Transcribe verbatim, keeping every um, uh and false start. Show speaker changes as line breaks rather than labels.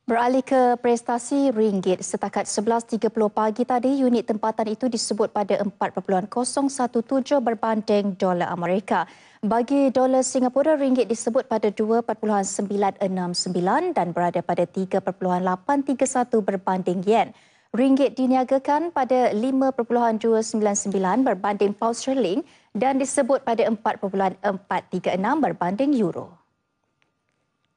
Beralih ke prestasi ringgit, setakat sebelas tiga puluh pagi tadi, unit tempatan itu disebut pada empat perpuluhan kosong satu tujuh berbanding dolar Amerika. Bagi dolar Singapura, ringgit disebut pada dua perpuluhan sembilan enam sembilan dan berada pada tiga perpuluhan lapan tiga satu berbanding yen. Ringgit diniagakan pada lima perpuluhan dua sembilan sembilan berbanding pound sterling dan disebut pada empat perpuluhan empat tiga enam berbanding euro.